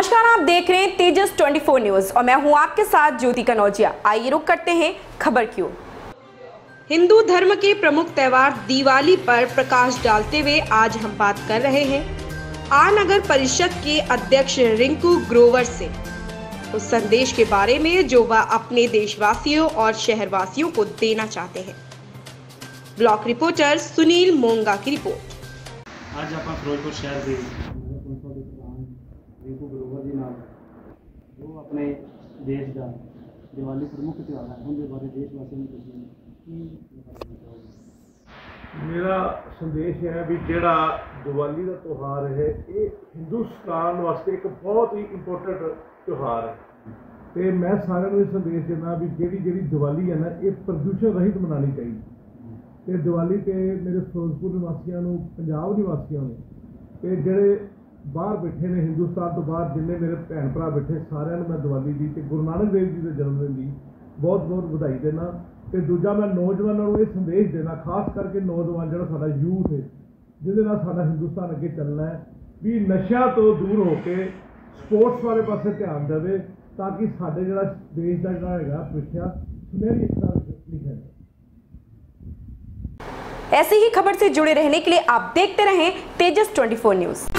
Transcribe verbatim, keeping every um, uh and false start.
नमस्कार, आप देख रहे हैं तेजस चौबीस न्यूज और मैं हूं आपके साथ ज्योति कनौजिया। आइए रुक करते हैं खबर की ओर। हिंदू धर्म के प्रमुख त्योहार दिवाली पर प्रकाश डालते हुए आज हम बात कर रहे हैं आ नगर परिषद के अध्यक्ष रिंकू ग्रोवर से उस संदेश के बारे में जो वह अपने देशवासियों और शहरवासियों को देना चाहते हैं। ब्लॉक रिपोर्टर सुनील मोंगा की रिपोर्ट। आज आप फिरोजपुर शहर के रिंकू ग्रोवर जी नाल जो अपने देश का दिवाली प्रमुख त्यौहार है उनके बारे देशवासियों को मेरा संदेश है भी जेड़ा दिवाली का त्यौहार है ये हिंदुस्तान वास्ते एक बहुत ही इंपोर्टेंट त्यौहार है। तो मैं सारे ये संदेश देना भी जी जी दिवाली है ना ये प्रदूषण रहित मनानी चाहिए। तो दिवाली तो मेरे फिरोजपुर निवासियों पंजाब निवासियों ने तो जेड़े बाहर बैठे ने हिंदुस्तान तो बाहर जिन्हें मेरे भैन भरा बैठे सारे मैं दिवाली की तो गुरु नानक देव जी के जन्मदिन की बहुत बहुत बधाई देना। तो दूजा मैं नौजवानों को ये संदेश देना, खास करके नौजवान जो साडा यूथ है जिहदे नाल साडा हिंदुस्तान अगे चलना है भी नशा तो दूर होके स्पोर्ट्स वाले पासे ध्यान देवे ताकि साडे जिहड़ा देश का जिहड़ा हैगा भविष्य सुनहरी अक्षरां विच लिखिया जाए। ऐसी ही खबर से जुड़े रहने के लिए आप देखते रहें तेजस चौबीस न्यूज।